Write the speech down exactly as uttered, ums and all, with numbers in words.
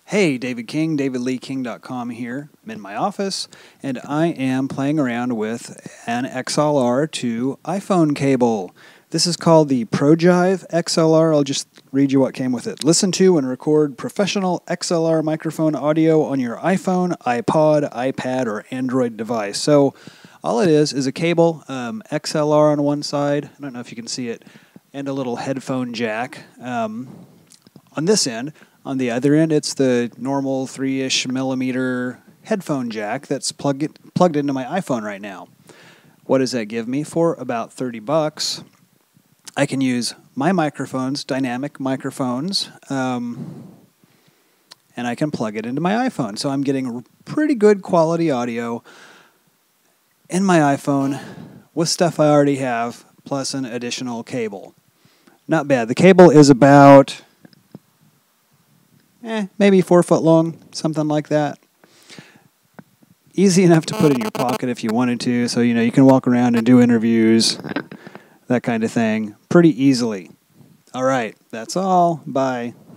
Hey, David King, david lee king dot com here. I'm in my office, and I am playing around with an X L R to iPhone cable. This is called the ProJive X L R. I'll just read you what came with it. Listen to and record professional X L R microphone audio on your iPhone, iPod, iPad, or Android device. So all it is is a cable, um, X L R on one side, I don't know if you can see it, and a little headphone jack um, on this end. On the other end, it's the normal three-ish millimeter headphone jack that's plug it, plugged into my iPhone right now. What does that give me? For about thirty bucks, I can use my microphones, dynamic microphones, um, and I can plug it into my iPhone. So I'm getting pretty good quality audio in my iPhone with stuff I already have, plus an additional cable. Not bad. The cable is about... Eh, maybe four foot long, something like that. Easy enough to put in your pocket if you wanted to, so you know you can walk around and do interviews, that kind of thing, pretty easily. All right, that's all. Bye.